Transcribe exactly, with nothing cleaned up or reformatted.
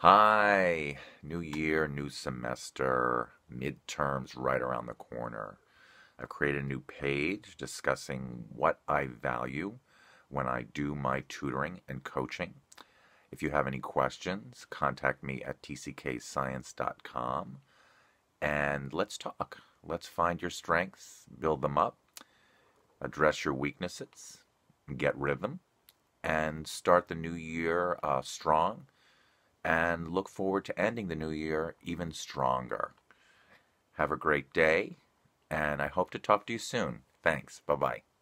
Hi, new year, new semester, midterms right around the corner. I've created a new page discussing what I value when I do my tutoring and coaching. If you have any questions, contact me at t c k science dot com and let's talk. Let's find your strengths, build them up, address your weaknesses, get rid of them, and start the new year uh, strong and look forward to ending the new year even stronger. Have a great day, and I hope to talk to you soon. Thanks. Bye bye.